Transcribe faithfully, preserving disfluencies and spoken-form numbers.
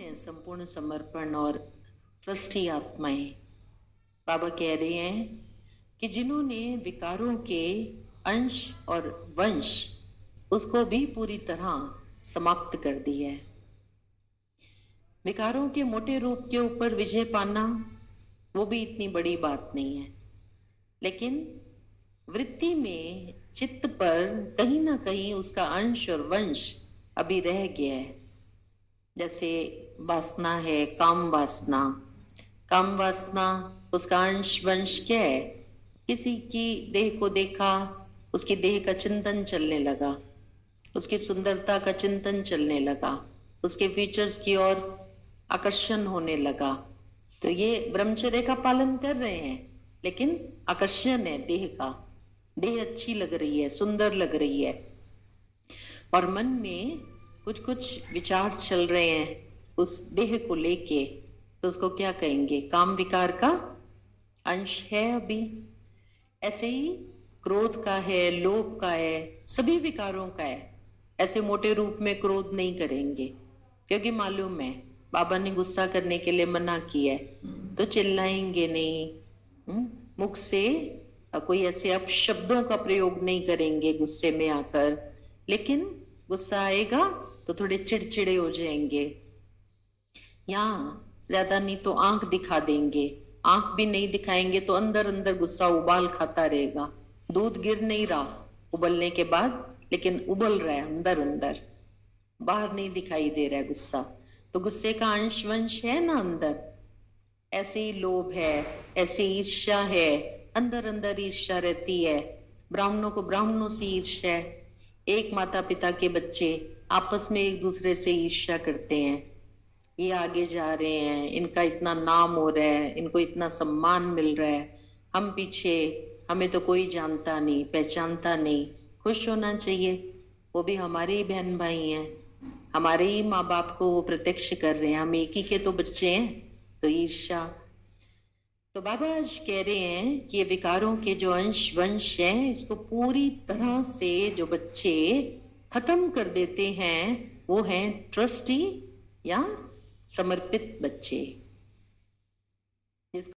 है संपूर्ण समर्पण और ट्रस्टी आत्माएं? बाबा कह रहे हैं कि जिन्होंने विकारों के अंश और वंश उसको भी पूरी तरह समाप्त कर दिया है। विकारों के मोटे रूप के ऊपर विजय पाना वो भी इतनी बड़ी बात नहीं है, लेकिन वृत्ति में चित्त पर कहीं ना कहीं उसका अंश और वंश अभी रह गया है। जैसे वासना है, काम वासना। काम वासना उसका अंश वंश क्या है? किसी की देह को देखा, उसकी देह का चिंतन चलने लगा, उसकी सुंदरता का चिंतन चलने लगा, उसके फीचर्स की ओर आकर्षण होने लगा। तो ये ब्रह्मचर्य का पालन कर रहे हैं, लेकिन आकर्षण है देह का। देह अच्छी लग रही है, सुंदर लग रही है, और मन में कुछ कुछ विचार चल रहे हैं उस देह को लेके, तो उसको क्या कहेंगे? काम विकार का अंश है अभी। ऐसे ही क्रोध का है, लोभ का है, सभी विकारों का है। ऐसे मोटे रूप में क्रोध नहीं करेंगे, क्योंकि मालूम है बाबा ने गुस्सा करने के लिए मना किया है, तो चिल्लाएंगे नहीं, मुख से कोई ऐसे अपशब्दों का प्रयोग नहीं करेंगे गुस्से में आकर, लेकिन गुस्सा आएगा तो थोड़े चिड़चिड़े हो जाएंगे, या ज्यादा नहीं तो आंख दिखा देंगे। आंख भी नहीं दिखाएंगे तो अंदर अंदर गुस्सा उबाल खाता रहेगा। दूध गिर नहीं रहा उबलने के बाद, लेकिन उबल रहा है अंदर अंदर, बाहर नहीं दिखाई दे रहा है गुस्सा। तो गुस्से का अंश वंश है ना अंदर। ऐसे ही लोभ है, ऐसे ईर्ष्या है, अंदर अंदर ईर्ष्या रहती है। ब्राह्मणों को ब्राह्मणों से ईर्ष्या है। एक माता पिता के बच्चे आपस में एक दूसरे से ईर्ष्या करते हैं। ये आगे जा रहे हैं, इनका इतना नाम हो रहा है, इनको इतना सम्मान मिल रहा है, हम पीछे, हमें तो कोई जानता नहीं, पहचानता नहीं। खुश होना चाहिए, वो भी हमारे ही बहन भाई हैं, हमारे ही माँ बाप को वो प्रत्यक्ष कर रहे हैं, हम एक ही के तो बच्चे हैं। तो ईर्ष्या, तो बाबा आज कह रहे हैं कि ये विकारों के जो अंश वंश हैं, इसको पूरी तरह से जो बच्चे खत्म कर देते हैं वो हैं ट्रस्टी या समर्पित बच्चे।